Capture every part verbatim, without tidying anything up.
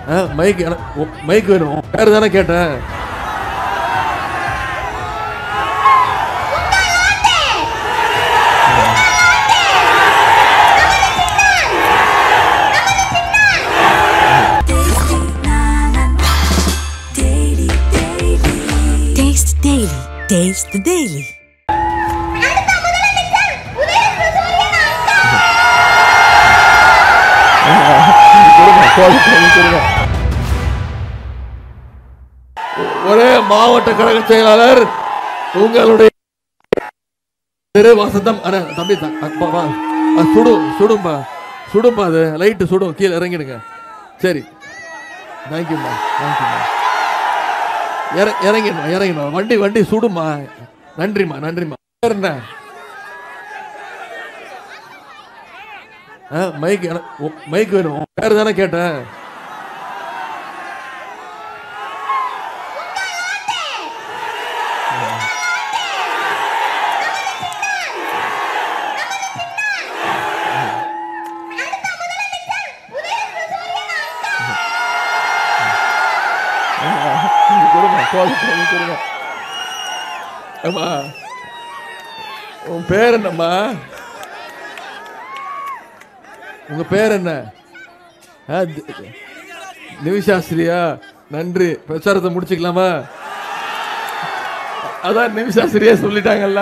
Mic mic வேணும். பேர் தானே கேட்டேன். Taste the Daily. ஒரே மாவட்ட கழக செயலாளர் உங்களுடைய திரு வசந்தம். தம்பி சுடு சுடும்பா சுடும்பா அது லைட்டு சுடும், கீழே இறங்கிடுங்க. சரி, தேங்க்யூம்மா தேங்க்யூம்மா. இறங்கிடணும் இறங்கிடணும் வண்டி வண்டி சுடுமா. நன்றிம்மா நன்றிம்மா. என்ன மைக் மைக் வேணும். பேர் தானே கேட்டேன். உன் பேர் என்னம்மா? உங்க பேர் என்ன? நிமிஷாஸ்திரியா? நன்றி. பிரச்சாரத்தை முடிச்சுக்கலாமா? அதான் நிமிஷாஸ்திரியா சொல்லிட்டாங்கல்ல.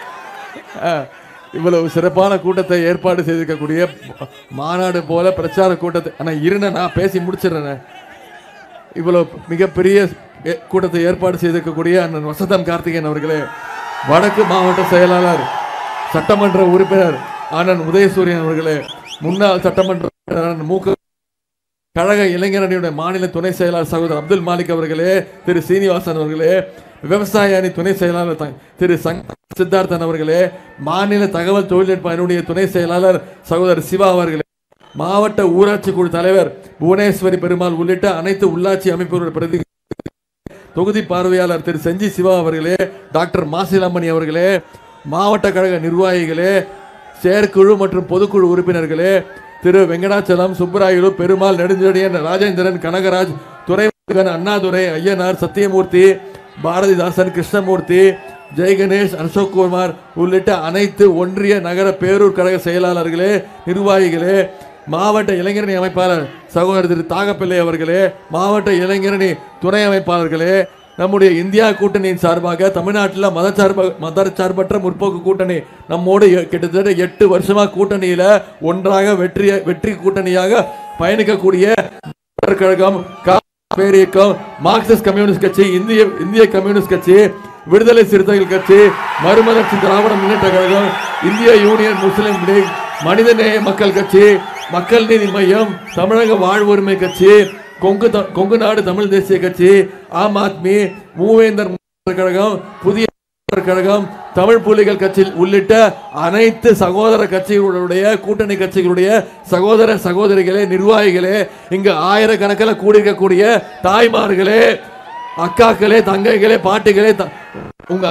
இவ்வளவு சிறப்பான கூட்டத்தை ஏற்பாடு செய்திருக்கக்கூடிய மாநாடு போல பிரச்சார கூட்டத்தை, ஆனா இருந்த நான் பேசி முடிச்சிடறேன். இவ்வளவு மிகப்பெரிய கூட்டத்தை ஏற்பாடு செய்திருக்கக்கூடிய அண்ணன் வசந்தம் கார்த்திகேயன் அவர்களே, வடக்கு மாவட்ட செயலாளர் சட்டமன்ற உறுப்பினர் அண்ணன் உதயசூரியன் அவர்களே, முன்னாள் சட்டமன்ற மூக்க கழக இளைஞரணியுடைய மாநில துணை செயலாளர் சகோதரர் அப்துல் மாலிக் அவர்களே, திரு சீனிவாசன் அவர்களே, விவசாய அணி துணை செயலாளர் திரு சித்தார்த்தன் அவர்களே, மாநில தகவல் தொழில்நுட்ப அணியுடைய துணை செயலாளர் சகோதரர் சிவா அவர்களே, மாவட்ட ஊராட்சி குழு தலைவர் புவனேஸ்வரி பெருமாள் உள்ளிட்ட அனைத்து உள்ளாட்சி அமைப்புகளுடைய பிரதி தொகுதி பார்வையாளர் திரு செஞ்சி சிவா அவர்களே, டாக்டர் மாசிலாமணி அவர்களே, மாவட்ட கழக நிர்வாகிகளே, செயற்குழு மற்றும் பொதுக்குழு உறுப்பினர்களே, திரு வெங்கடாச்சலம், சுப்பராயலு, பெருமாள், நெடுஞ்செழியன், ராஜேந்திரன், கனகராஜ், துரைமுருகன், அண்ணாதுரை, ஐயனார், சத்தியமூர்த்தி, பாரதிதாசன், கிருஷ்ணமூர்த்தி, ஜெய்கணேஷ், அசோக்குமார் உள்ளிட்ட அனைத்து ஒன்றிய நகர பேரூர் கழக செயலாளர்களே, நிர்வாகிகளே, மாவட்ட இளைஞரணி அமைப்பாளர் சகோதரர் திரு தாகப்பிள்ளை அவர்களே, மாவட்ட இளைஞரணி துணை அமைப்பாளர்களே, நம்முடைய இந்தியா கூட்டணியின் சார்பாக தமிழ்நாட்டில் மதச்சார்ப மதச்சார்பற்ற முற்போக்கு கூட்டணி நம்மோடு கிட்டத்தட்ட எட்டு வருஷமா கூட்டணியில ஒன்றாக வெற்றி வெற்றி கூட்டணியாக பயணிக்கக்கூடிய கழகம், பேரியக்கம், மார்க்சிஸ்ட் கம்யூனிஸ்ட் கட்சி, இந்திய இந்திய கம்யூனிஸ்ட் கட்சி, விடுதலை சிறுத்தைகள் கட்சி, மறுமலர்ச்சி திராவிட முன்னேற்ற கழகம், இந்திய யூனியன் முஸ்லிம் லீக், மனிதநேய மக்கள் கட்சி, மக்கள் நீதி மையம், தமிழக வாழ்வுரிமை கட்சி, கொங்கு கொங்கு நாடு தமிழ் தேசிய கட்சி, ஆம் ஆத்மி, மூவேந்தர் கழகம், புதிய கழகம், தமிழ் புலிகள் கட்சி உள்ளிட்ட அனைத்து சகோதர கட்சிகளுடைய கூட்டணி கட்சிகளுடைய சகோதர சகோதரிகளே, நிர்வாகிகளே, இங்கு ஆயிரக்கணக்கில் கூடியிருக்கக்கூடிய தாய்மார்களே, அக்காக்களே, தங்கைகளே, பாட்டிகளே, உங்க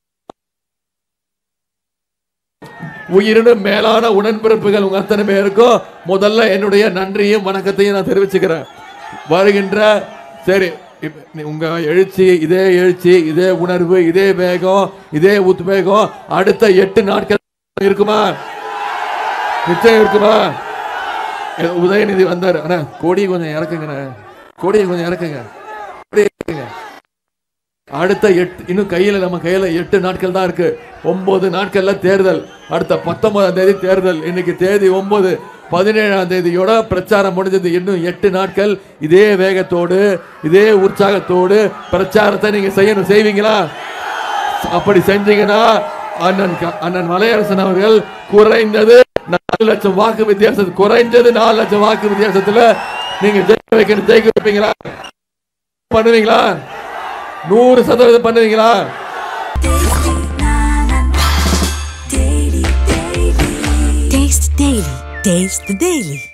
உயிரினும் மேலான உடன்பிறப்புகள் உங்க அத்தனை பேருக்கும் முதல்ல என்னுடைய நன்றியும் வணக்கத்தையும் நான் தெரிவிச்சுக்கிறேன். வருகின்ற சரி உங்க எழுச்சி, இதே எழுச்சி, இதே உணர்வு, இதே வேகம், இதே உத்வேகம் அடுத்த எட்டு நாட்கள் இருக்குமா? நிச்சயம் இருக்குமா? உதயநிதி வந்தார். ஆனா கொடியை கொஞ்சம் இறக்குங்க, கொடியை கொஞ்சம் இறக்குங்க. அடுத்த எட்டு இன்னும் கையில நம்ம கையில எட்டு நாட்கள் தான் இருக்கு. ஒன்பது நாட்கள்ல தேர்தல். அடுத்த பத்தொன்பதாம் தேதி தேர்தல். இன்னைக்கு தேதி ஒன்பது, பதினேழாம் தேதியோட பிரச்சாரம் முடிஞ்சது. இன்னும் எட்டு நாட்கள் இதே வேகத்தோடு இதே உற்சாகத்தோடு பிரச்சாரத்தை நீங்க செய்யணும். செய்வீங்களா? அப்படி செஞ்சீங்கன்னா அண்ணன் அண்ணன் மலையரசன் அவர்கள் குறைந்தது நாலு லட்சம் வாக்கு வித்தியாசம் குறைஞ்சது நாலு லட்சம் வாக்கு வித்தியாசத்துல நீங்க ஜெயிக்க வைக்கணும். ஜெயிக்க வைப்பீங்களா? பண்ணுவீங்களா? நூறு சதவீதம் பண்ணுவீங்களா? Taste the Daily. Taste the Daily.